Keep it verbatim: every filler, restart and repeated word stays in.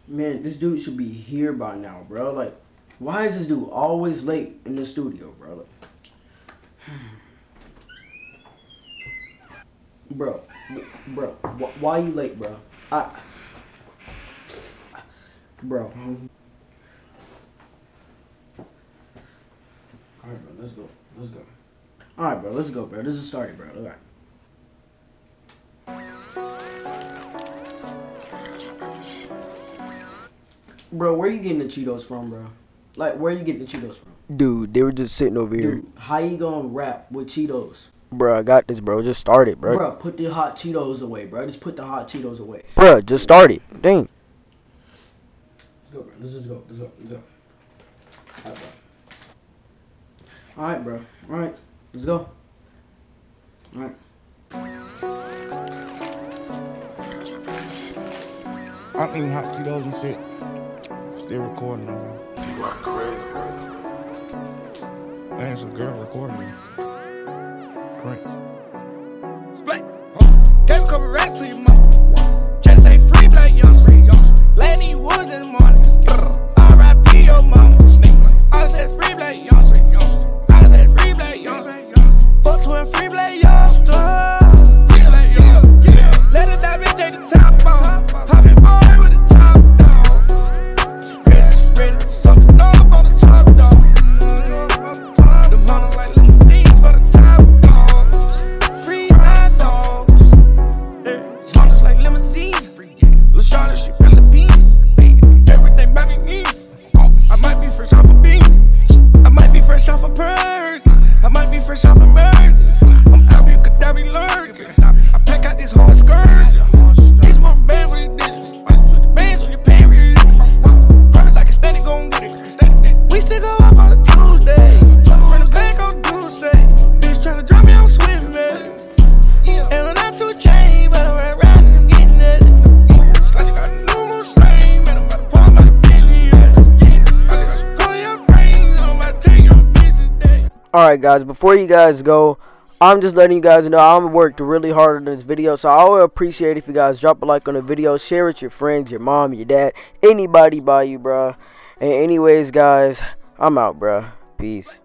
Man, this dude should be here by now, bro. Like, why is this dude always late in the studio, bro? Like, bro, bro, wh why you late, bro? I, bro. All right, bro. Let's go. Let's go. All right, bro. Let's go, bro. This is started, bro. All right. Bro, where you getting the Cheetos from, bro? Like, where you getting the Cheetos from? Dude, they were just sitting over here. Dude, how you gonna rap with Cheetos? Bro, I got this, bro. Just start it, bro. Bro, put the hot Cheetos away, bro. Just put the hot Cheetos away. Bro, just start it. Dang. Let's go, bro. Let's just go. Let's go. Let's go. All right, bro. All right, bro. All right. Let's go. All right. I'm eating hot Cheetos and shit. Still recording on me. You are crazy. Man, it's a girl recording me. Prince. Splat! Gave a couple racks to your mama. Just say free black young, free young. Lady Woods this morning. R I P your mama. I said free black young, free young. I said free black young. Fuck to a free black youngster. Free black youngster. Let it die, bitch, take the top off. Hopping forward with the top dog. Ready, ready to suck it up on the top dog. Them hunters like limousines for the top dogs. Free hot dogs. Hunters like limousines. Lil' Shawty, she Philippines. Everything baby needs. I might be fresh off a beat. I might be fresh off a bird. I might be fresh off a bird. I'm out here, could that be lurking? I pack out this hard skirt. These more bad with these dishes. Switch the bands on your parents. Promise I can stand it, gon' get it. We still go up on a Tuesday. From the back, I'll do say. Bitch tryna drop me, I'm swimming. And I'm not too chain, but I'm right around and getting it. I just got a new mood stain, man. I'm about to pull my billion. I just got some call your brains. I'm about to take your business day. Alright, guys, before you guys go, I'm just letting you guys know I'm worked really hard on this video, so I would appreciate if you guys drop a like on the video, share it with your friends, your mom, your dad, anybody by you, bruh. And anyways, guys, I'm out, bruh. Peace.